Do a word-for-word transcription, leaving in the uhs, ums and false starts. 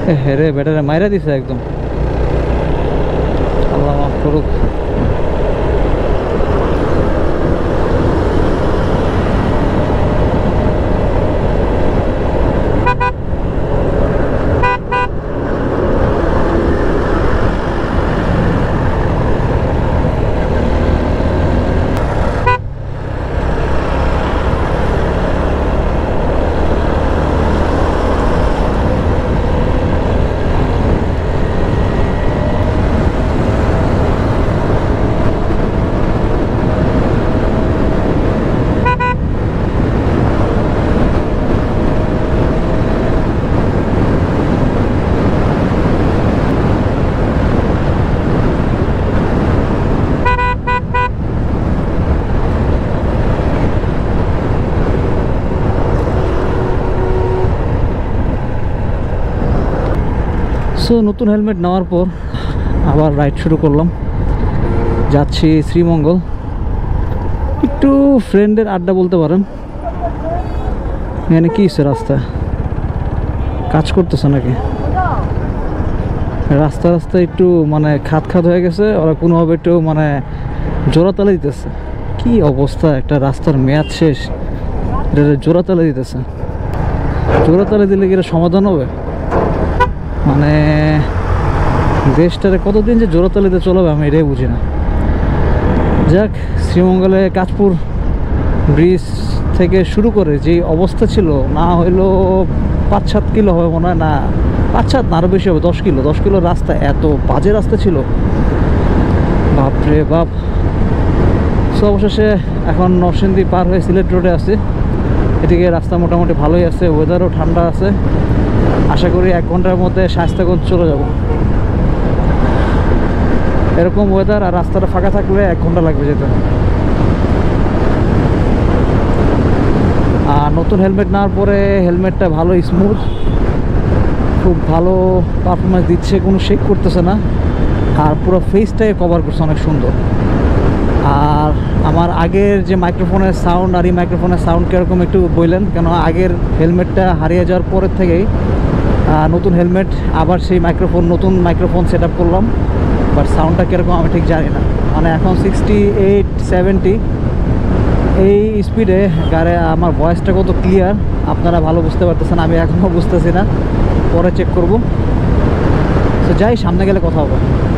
হেরে ব্যাটারে মাইরা দিছে একদম। আল্লাহ মাফ করুক। সো নতুন হেলমেট নেওয়ার পর আবার রাইড শুরু করলাম, যাচ্ছি শ্রীমঙ্গল। একটু ফ্রেন্ডের আড্ডা বলতে পারেন। এখানে কি হচ্ছে, রাস্তা কাজ করতেছে নাকি? রাস্তা রাস্তা একটু মানে খাত খাত হয়ে গেছে, ওরা কোনোভাবে একটু মানে জোড়া তালে দিতেছে। কি অবস্থা, একটা রাস্তার মেয়াদ শেষ, এটা জোড়া তালে দিতেছে। জোড়া তালে দিলে কি এটা সমাধান হবে? মানে দেশটারে কতদিন যে জোড়াতালিতে চলবে আমি এটাই বুঝি না। যাক, শ্রীমঙ্গলে কাঁচপুর ব্রিজ থেকে শুরু করে যে অবস্থা ছিল, না হইলো পাঁচ সাত কিলো হবে মনে হয়, না পাঁচ সাত না আরও বেশি হবে, দশ কিলো দশ কিলো রাস্তা, এত বাজে রাস্তা ছিল, বাপরে বাপ। সো অবশেষে এখন নরসিংদী পার হয়ে সিলেট রোডে আছে। এদিকে রাস্তা মোটামুটি ভালোই আছে, ওয়েদারও ঠান্ডা আছে। আশা করি এক ঘন্টার মধ্যে শায়েস্তাগঞ্জ চলে যাব। এরকম ওয়েদার আর রাস্তাটা ফাঁকা থাকলে এক ঘন্টা লাগবে যেতে। আর নতুন হেলমেট নেওয়ার পরে হেলমেটটা ভালো স্মুথ, খুব ভালো পারফরমেন্স দিচ্ছে, কোনো শেক করতেছে না। আর পুরো ফেসটাকে কভার করছে অনেক সুন্দর। আর আমার আগের যে মাইক্রোফোনের সাউন্ড আর এই মাইক্রোফোনের সাউন্ড কীরকম একটু বললেন, কেন আগের হেলমেটটা হারিয়ে যাওয়ার পরের থেকেই নতুন হেলমেট আবার সেই মাইক্রোফোন নতুন মাইক্রোফোন সেট আপ করলাম। বাট সাউন্ডটা কীরকম আমি ঠিক জানি না। মানে এখন সিক্সটি এইট সেভেন্টি এই স্পিডে গাড়ি আমার ভয়েসটা কত ক্লিয়ার আপনারা ভালো বুঝতে পারতেছেন, আমি এখনও বুঝতেছি না, পরে চেক করব। তো যাই, সামনে গেলে কথা হবে।